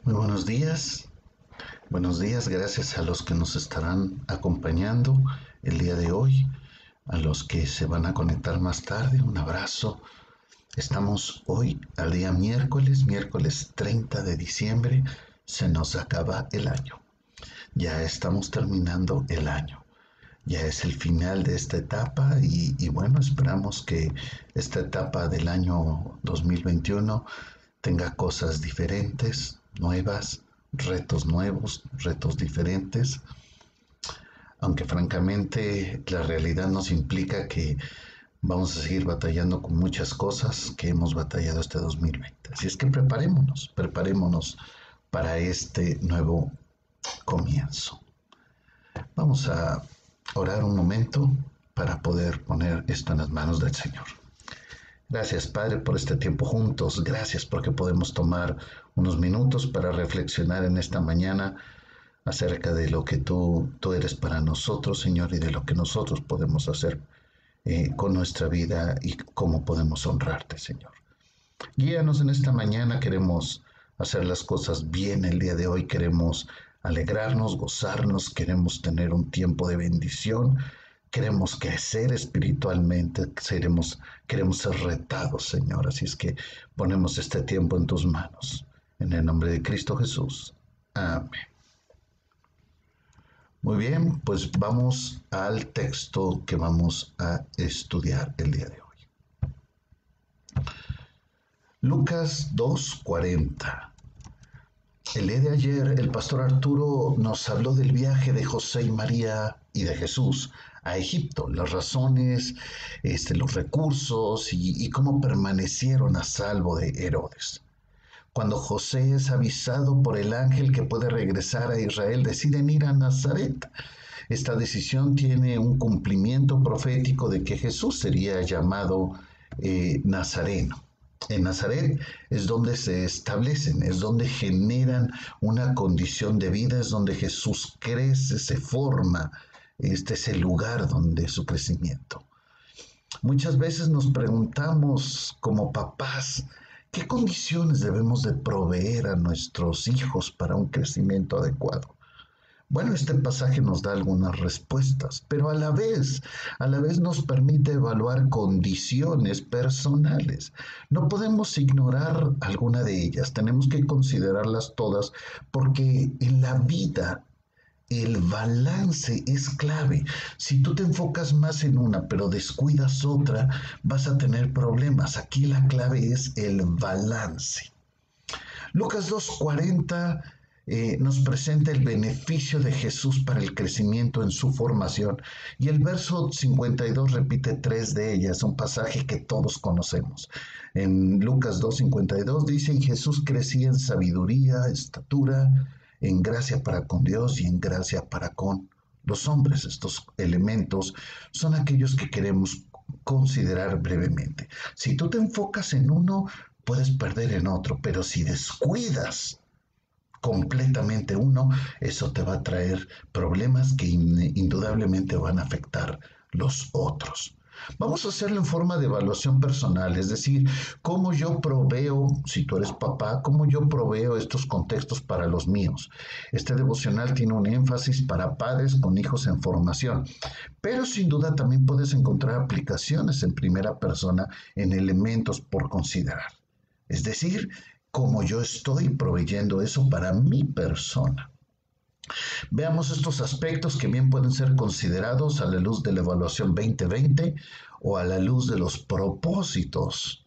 Muy buenos días. Buenos días, gracias a los que nos estarán acompañando el día de hoy, a los que se van a conectar más tarde, un abrazo. Estamos hoy al día miércoles 30 de diciembre, se nos acaba el año. Ya estamos terminando el año. Ya es el final de esta etapa y bueno, esperamos que esta etapa del año 2021 tenga cosas diferentes, nuevos, retos diferentes, aunque francamente la realidad nos implica que vamos a seguir batallando con muchas cosas que hemos batallado este 2020. Así es que preparémonos para este nuevo comienzo. Vamos a orar un momento para poder poner esto en las manos del Señor. Gracias, Padre, por este tiempo juntos. Gracias porque podemos tomar unos minutos para reflexionar en esta mañana acerca de lo que tú eres para nosotros, Señor, y de lo que nosotros podemos hacer con nuestra vida y cómo podemos honrarte, Señor. Guíanos en esta mañana, queremos hacer las cosas bien el día de hoy, queremos alegrarnos, gozarnos, queremos tener un tiempo de bendición, queremos crecer espiritualmente, queremos ser retados, Señor. Así es que ponemos este tiempo en tus manos. En el nombre de Cristo Jesús. Amén. Muy bien, pues vamos al texto que vamos a estudiar el día de hoy. Lucas 2:40. El día de ayer el pastor Arturo nos habló del viaje de José y María y de Jesús a Egipto, las razones, los recursos y cómo permanecieron a salvo de Herodes. Cuando José es avisado por el ángel que puede regresar a Israel, deciden ir a Nazaret. Esta decisión tiene un cumplimiento profético de que Jesús sería llamado Nazareno. En Nazaret es donde se establecen, es donde generan una condición de vida, es donde Jesús crece, se forma. Este es el lugar donde su crecimiento. Muchas veces nos preguntamos como papás, ¿qué condiciones debemos de proveer a nuestros hijos para un crecimiento adecuado? Bueno, este pasaje nos da algunas respuestas, pero a la vez nos permite evaluar condiciones personales. No podemos ignorar alguna de ellas, tenemos que considerarlas todas porque en la vida el balance es clave. Si tú te enfocas más en una pero descuidas otra, vas a tener problemas. Aquí la clave es el balance. Lucas 2:40 nos presenta el beneficio de Jesús para el crecimiento en su formación y el verso 52 repite tres de ellas, un pasaje que todos conocemos. En Lucas 2:52 dice: y Jesús crecía en sabiduría, estatura, en gracia para con Dios y en gracia para con los hombres. Estos elementos son aquellos que queremos considerar brevemente. Si tú te enfocas en uno, puedes perder en otro, pero si descuidas completamente uno, eso te va a traer problemas que indudablemente van a afectar los otros. Vamos a hacerlo en forma de evaluación personal, es decir, cómo yo proveo, si tú eres papá, cómo yo proveo estos contextos para los míos. Este devocional tiene un énfasis para padres con hijos en formación, pero sin duda también puedes encontrar aplicaciones en primera persona en elementos por considerar. Es decir, cómo yo estoy proveyendo eso para mi persona. Veamos estos aspectos que bien pueden ser considerados a la luz de la evaluación 2020 o a la luz de los propósitos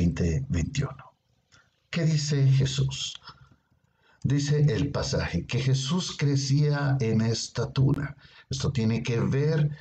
2021. ¿Qué dice Jesús? Dice el pasaje que Jesús crecía en estatura. Esto tiene que ver,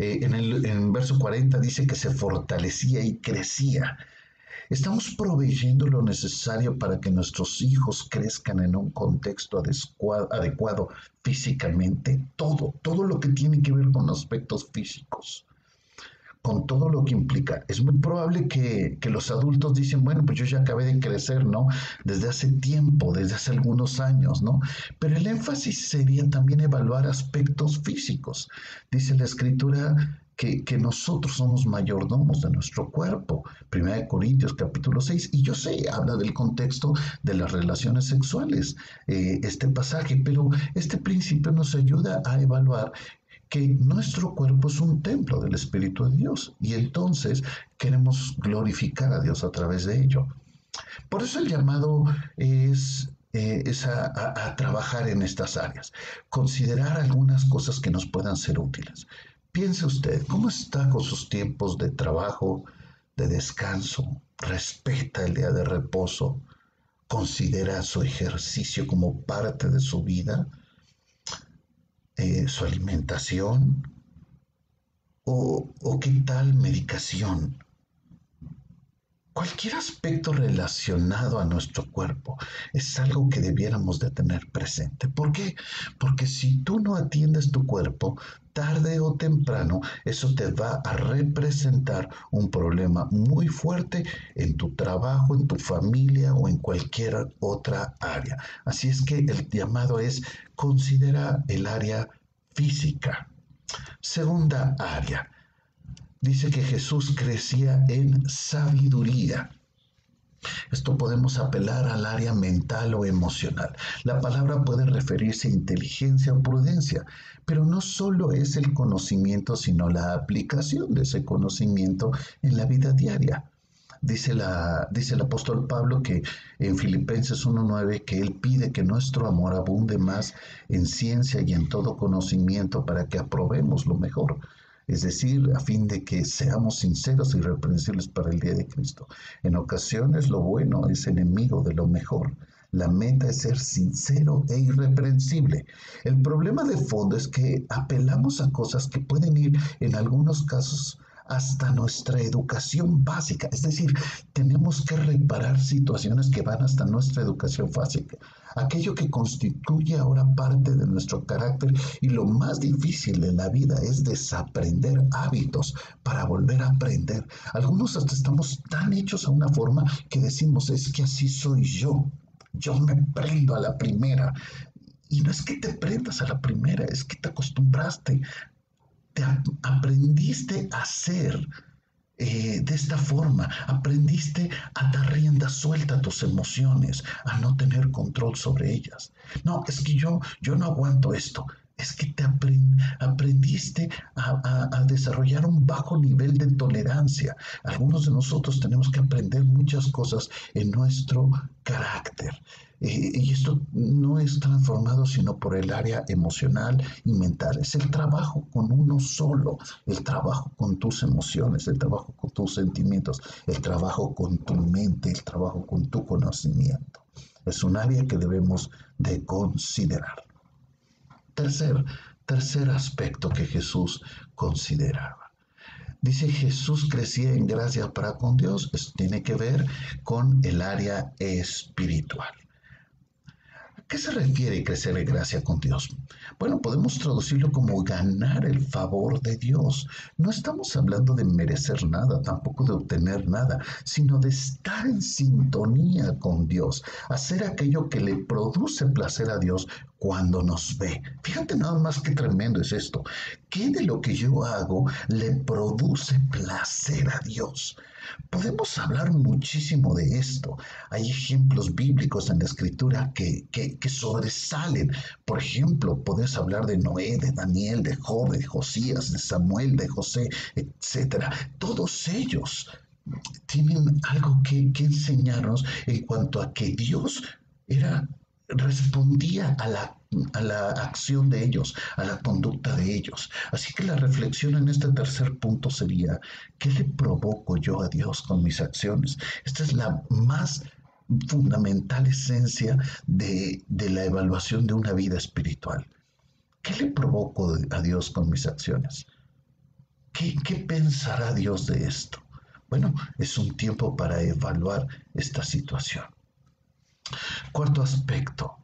en verso 40 dice que se fortalecía y crecía. ¿Estamos proveyendo lo necesario para que nuestros hijos crezcan en un contexto adecuado físicamente? Todo lo que tiene que ver con aspectos físicos, con todo lo que implica. Es muy probable que los adultos dicen, bueno, pues yo ya acabé de crecer, ¿no? Desde hace tiempo, desde hace algunos años, ¿no? Pero el énfasis sería también evaluar aspectos físicos. Dice la Escritura que nosotros somos mayordomos de nuestro cuerpo. Primera de Corintios capítulo 6. Y yo sé, habla del contexto de las relaciones sexuales, este pasaje, pero este principio nos ayuda a evaluar que nuestro cuerpo es un templo del Espíritu de Dios y entonces queremos glorificar a Dios a través de ello. Por eso el llamado es a trabajar en estas áreas, considerar algunas cosas que nos puedan ser útiles. Piense usted, ¿cómo está con sus tiempos de trabajo, de descanso? ¿Respeta el día de reposo? ¿Considera su ejercicio como parte de su vida? ¿Su alimentación? ¿O qué tal medicación? Cualquier aspecto relacionado a nuestro cuerpo es algo que debiéramos de tener presente. ¿Por qué? Porque si tú no atiendes tu cuerpo, tarde o temprano, eso te va a representar un problema muy fuerte en tu trabajo, en tu familia o en cualquier otra área. Así es que el llamado es considera el área física. Segunda área, dice que Jesús crecía en sabiduría. Esto podemos apelar al área mental o emocional. La palabra puede referirse a inteligencia o prudencia, pero no solo es el conocimiento, sino la aplicación de ese conocimiento en la vida diaria. Dice el apóstol Pablo que en Filipenses 1:9 que él pide que nuestro amor abunde más en ciencia y en todo conocimiento para que aprobemos lo mejor, es decir, a fin de que seamos sinceros y irreprensibles para el día de Cristo. En ocasiones lo bueno es enemigo de lo mejor. La meta es ser sincero e irreprensible. El problema de fondo es que apelamos a cosas que pueden ir en algunos casos hasta nuestra educación básica. Es decir, tenemos que reparar situaciones que van hasta nuestra educación básica. Aquello que constituye ahora parte de nuestro carácter y lo más difícil en la vida es desaprender hábitos para volver a aprender. Algunos hasta estamos tan hechos a una forma que decimos, es que así soy yo. Yo me prendo a la primera. Y no es que te prendas a la primera, es que te acostumbraste, aprendiste a ser de esta forma, aprendiste a dar rienda suelta a tus emociones, a no tener control sobre ellas. No, es que yo no aguanto esto. Es que aprendiste a desarrollar un bajo nivel de tolerancia. Algunos de nosotros tenemos que aprender muchas cosas en nuestro carácter. Y esto no es transformado sino por el área emocional y mental. Es el trabajo con uno solo, el trabajo con tus emociones, el trabajo con tus sentimientos, el trabajo con tu mente, el trabajo con tu conocimiento. Es un área que debemos de considerar. Tercer aspecto que Jesús consideraba. Dice Jesús crecía en gracia para con Dios. Esto tiene que ver con el área espiritual. ¿A qué se refiere crecer en gracia con Dios? Bueno, podemos traducirlo como ganar el favor de Dios. No estamos hablando de merecer nada, tampoco de obtener nada, sino de estar en sintonía con Dios, hacer aquello que le produce placer a Dios cuando nos ve. Fíjate nada más qué tremendo es esto. ¿Qué de lo que yo hago le produce placer a Dios? Podemos hablar muchísimo de esto. Hay ejemplos bíblicos en la escritura que sobresalen. Por ejemplo, puedes hablar de Noé, de Daniel, de Job, de Josías, de Samuel, de José, etcétera. Todos ellos tienen algo que enseñarnos en cuanto a que Dios respondía a la acción de ellos, a la conducta de ellos. Así que la reflexión en este tercer punto sería, ¿qué le provoco yo a Dios con mis acciones? Esta es la más fundamental esencia de la evaluación de una vida espiritual. ¿Qué le provoco a Dios con mis acciones? ¿Qué pensará Dios de esto? Bueno, es un tiempo para evaluar esta situación. Cuarto aspecto.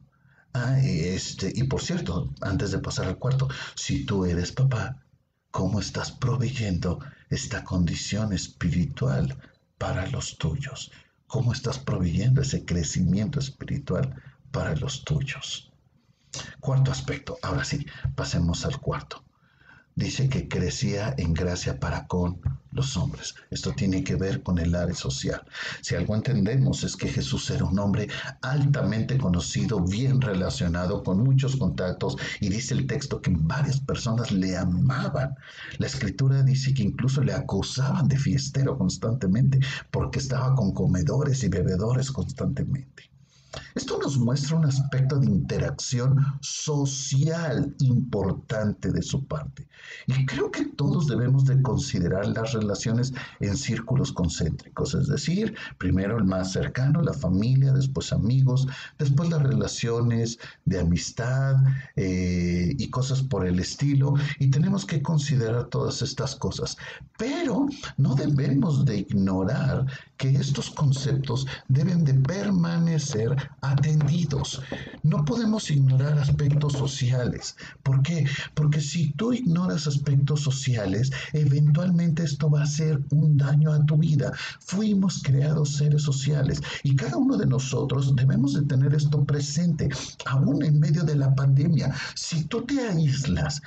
Y por cierto, antes de pasar al cuarto, si tú eres papá, ¿cómo estás proveyendo esta condición espiritual para los tuyos? ¿Cómo estás proveyendo ese crecimiento espiritual para los tuyos? Cuarto aspecto. Ahora sí, pasemos al cuarto. dice que crecía en gracia para con los hombres. Esto tiene que ver con el área social. Si algo entendemos es que Jesús era un hombre altamente conocido, bien relacionado, con muchos contactos, y dice el texto que varias personas le amaban. La escritura dice que incluso le acusaban de fiestero constantemente porque estaba con comedores y bebedores constantemente. Esto nos muestra un aspecto de interacción social importante de su parte. Y creo que todos debemos de considerar las relaciones en círculos concéntricos, es decir, primero el más cercano, la familia, después amigos, después las relaciones de amistad y cosas por el estilo. Y tenemos que considerar todas estas cosas. Pero no debemos de ignorar que estos conceptos deben de permanecer atendidos. No podemos ignorar aspectos sociales. ¿Por qué? Porque si tú ignoras aspectos sociales, eventualmente esto va a hacer un daño a tu vida. Fuimos creados seres sociales y cada uno de nosotros debemos de tener esto presente, aún en medio de la pandemia. Si tú te aíslas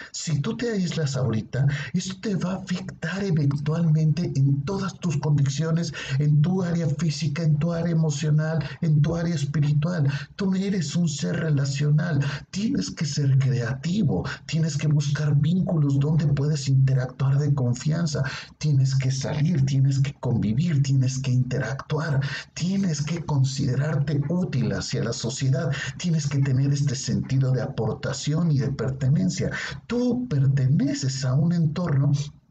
ahorita, esto te va a afectar eventualmente en todas tus condiciones, en tu área física, en tu área emocional, en tu área espiritual. Tú no eres un ser relacional, tienes que ser creativo, tienes que buscar vínculos donde puedes interactuar de confianza, tienes que salir, tienes que convivir, tienes que interactuar, tienes que considerarte útil hacia la sociedad, tienes que tener este sentido de aportación y de pertenencia. Tú perteneces a un entorno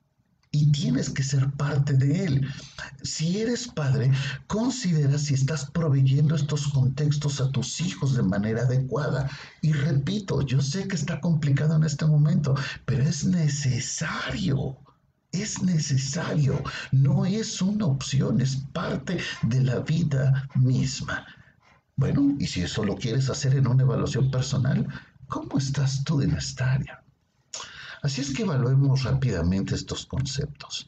y tienes que ser parte de él. Si eres padre, considera si estás proveyendo estos contextos a tus hijos de manera adecuada. Y repito, yo sé que está complicado en este momento, pero es necesario. Es necesario, no es una opción, es parte de la vida misma. Bueno, y si eso lo quieres hacer en una evaluación personal, ¿cómo estás tú en esta área? Así es que evaluemos rápidamente estos conceptos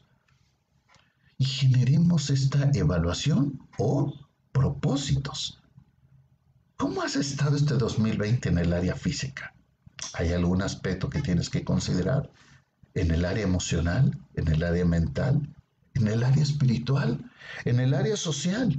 y generemos esta evaluación o propósitos. ¿Cómo has estado este 2020 en el área física? ¿Hay algún aspecto que tienes que considerar? ¿En el área emocional? ¿En el área mental? ¿En el área espiritual? ¿En el área social?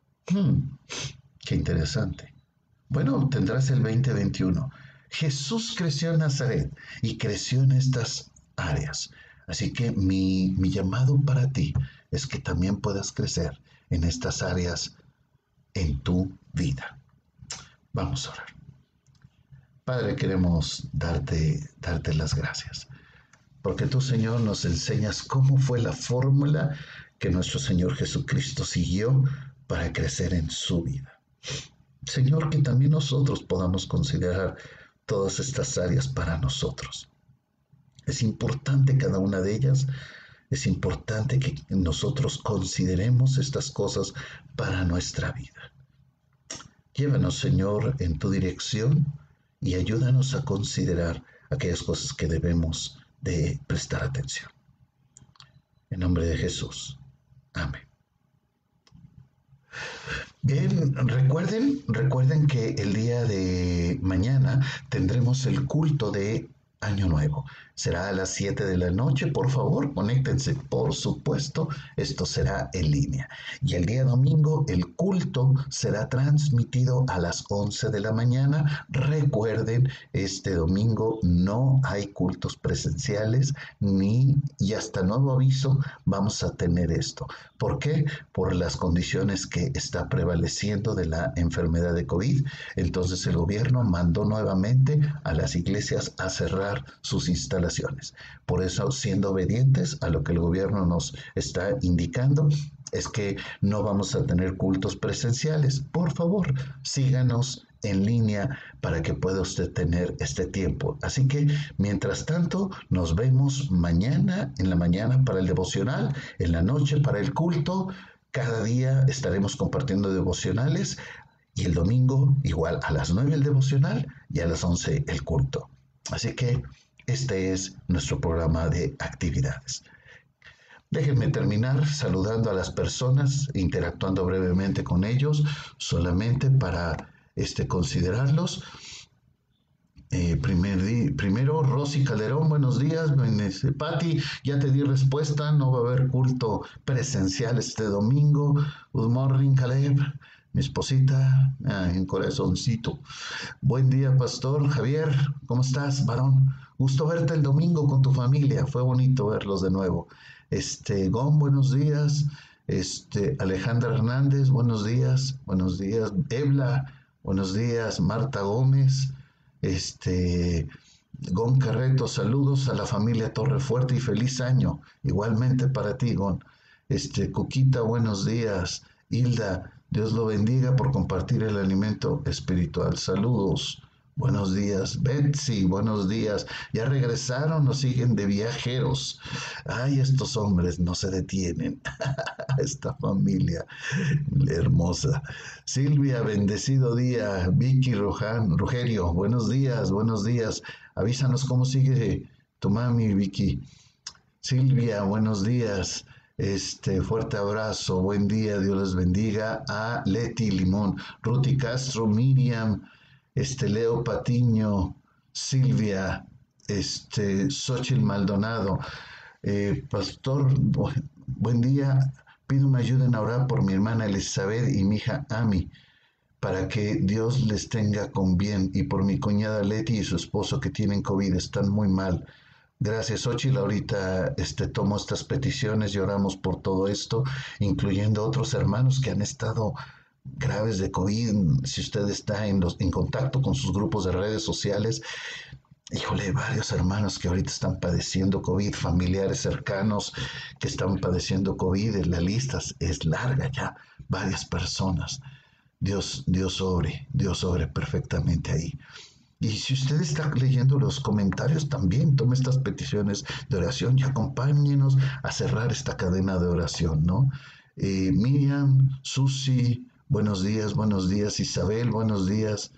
Qué interesante. Bueno, tendrás el 2021. Jesús creció en Nazaret y creció en estas áreas. Así que mi llamado para ti es que también puedas crecer en estas áreas en tu vida. Vamos a orar. Padre, queremos darte las gracias, porque tú, Señor, nos enseñas cómo fue la fórmula que nuestro Señor Jesucristo siguió para crecer en su vida. Señor, que también nosotros podamos considerar todas estas áreas para nosotros. Es importante cada una de ellas, es importante que nosotros consideremos estas cosas para nuestra vida. Llévanos, Señor, en tu dirección y ayúdanos a considerar aquellas cosas que debemos de prestar atención. En nombre de Jesús. Amén. Bien, recuerden que el día de mañana tendremos el culto de Año Nuevo. Será a las 7 de la noche. Por favor, conéctense. Por supuesto, esto será en línea. Y el día domingo, el culto será transmitido a las 11 de la mañana. Recuerden, este domingo no hay cultos presenciales y hasta nuevo aviso vamos a tener esto. ¿Por qué? Por las condiciones que está prevaleciendo de la enfermedad de COVID. Entonces el gobierno mandó nuevamente a las iglesias a cerrar sus instalaciones. Por eso, siendo obedientes a lo que el gobierno nos está indicando, es que no vamos a tener cultos presenciales. Por favor, síganos en línea para que pueda usted tener este tiempo. Así que, mientras tanto, nos vemos mañana, en la mañana para el devocional, en la noche para el culto. Cada día estaremos compartiendo devocionales y el domingo igual a las 9 el devocional y a las 11 el culto. Así que este es nuestro programa de actividades. Déjenme terminar saludando a las personas, interactuando brevemente con ellos, solamente para considerarlos. Primero, Rosy Calderón, buenos días. Pati, ya te di respuesta, no va a haber culto presencial este domingo. Good morning, Caleb. Mi esposita, en corazoncito. Buen día, Pastor Javier. ¿Cómo estás, varón? Gusto verte el domingo con tu familia. Fue bonito verlos de nuevo. Gon, buenos días. Alejandra Hernández, buenos días. Buenos días. Ebla, buenos días. Marta Gómez. Gon Carreto, saludos a la familia Torrefuerte y feliz año. Igualmente para ti, Gon. Cuquita, buenos días. Hilda, Dios lo bendiga por compartir el alimento espiritual. Saludos. Buenos días. Betsy, buenos días. ¿Ya regresaron o siguen de viajeros? Ay, estos hombres no se detienen. Esta familia hermosa. Silvia, bendecido día. Vicky Rugerio, buenos días, buenos días. Avísanos cómo sigue tu mami, Vicky. Silvia, buenos días. Fuerte abrazo, buen día, Dios les bendiga. A Leti Limón, Ruti Castro, Miriam, Leo Patiño, Silvia, Xochitl Maldonado. Pastor, buen día. Pido me ayuden a orar por mi hermana Elizabeth y mi hija Ami, para que Dios les tenga con bien, y por mi cuñada Leti y su esposo que tienen COVID, están muy mal. Gracias, Xochitl. Ahorita tomo estas peticiones y oramos por todo esto, incluyendo otros hermanos que han estado graves de COVID. Si usted está en contacto con sus grupos de redes sociales, híjole, varios hermanos que ahorita están padeciendo COVID, familiares cercanos que están padeciendo COVID, la lista es larga ya, varias personas. Dios obre perfectamente ahí. Y si usted está leyendo los comentarios, también tome estas peticiones de oración y acompáñenos a cerrar esta cadena de oración, ¿no? Miriam, Susi, buenos días. Isabel, buenos días.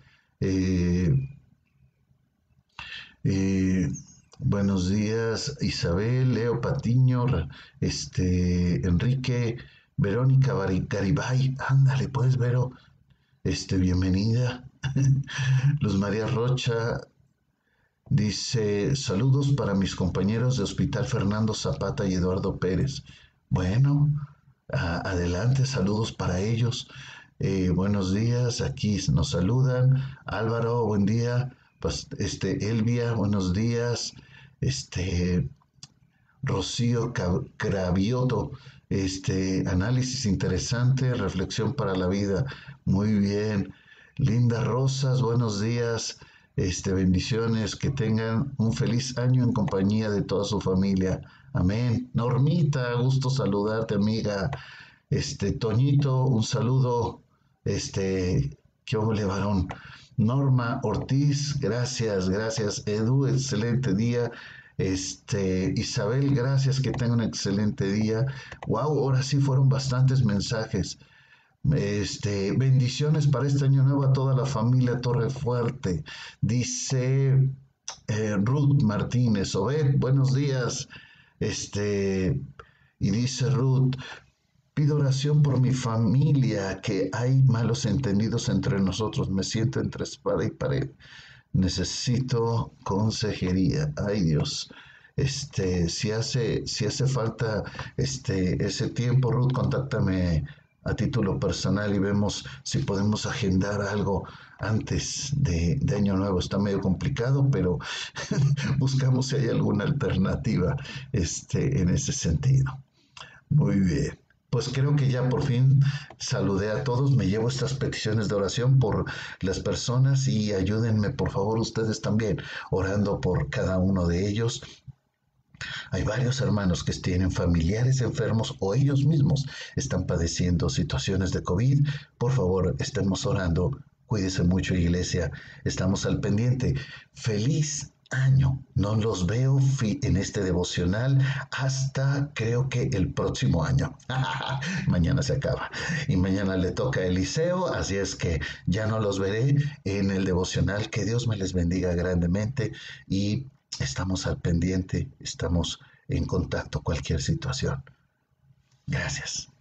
Buenos días, Isabel, Leo Patiño, Enrique, Verónica Garibay, ándale, pues, Vero, bienvenida. Luz María Rocha dice, saludos para mis compañeros de Hospital Fernando Zapata y Eduardo Pérez. Bueno, adelante, saludos para ellos. Buenos días, aquí nos saludan. Álvaro, buen día. Pues, Elvia, buenos días. Rocío Cravioto, análisis interesante, reflexión para la vida. Muy bien. Linda Rosas, buenos días. Bendiciones, que tengan un feliz año en compañía de toda su familia. Amén. Normita, gusto saludarte, amiga. Toñito, un saludo. ¿Qué óvole, varón? Norma Ortiz, gracias. Edu, excelente día. Isabel, gracias, que tenga un excelente día. Wow, ahora sí fueron bastantes mensajes. Bendiciones para este año nuevo a toda la familia Torrefuerte. Dice Ruth Martínez. Obed, buenos días. Y dice Ruth, pido oración por mi familia, que hay malos entendidos entre nosotros. Me siento entre espada y pared. Necesito consejería. Ay, Dios. Si hace falta ese tiempo, Ruth, contáctame a título personal y vemos si podemos agendar algo antes de Año Nuevo. Está medio complicado, pero buscamos si hay alguna alternativa en ese sentido. Muy bien. Pues creo que ya por fin saludé a todos, me llevo estas peticiones de oración por las personas y ayúdenme por favor ustedes también orando por cada uno de ellos. Hay varios hermanos que tienen familiares enfermos o ellos mismos están padeciendo situaciones de COVID. Por favor, estemos orando. Cuídese mucho, iglesia. Estamos al pendiente. Feliz año. No los veo en este devocional hasta creo que el próximo año. Mañana se acaba. Y mañana le toca a Eliseo, así es que ya no los veré en el devocional. Que Dios me les bendiga grandemente y estamos al pendiente, estamos en contacto cualquier situación. Gracias.